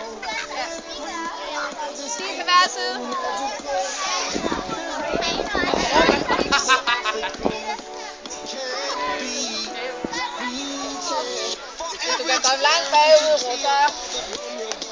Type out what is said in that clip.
Sige til hver side. Du kan komme langt bagud, Rosa.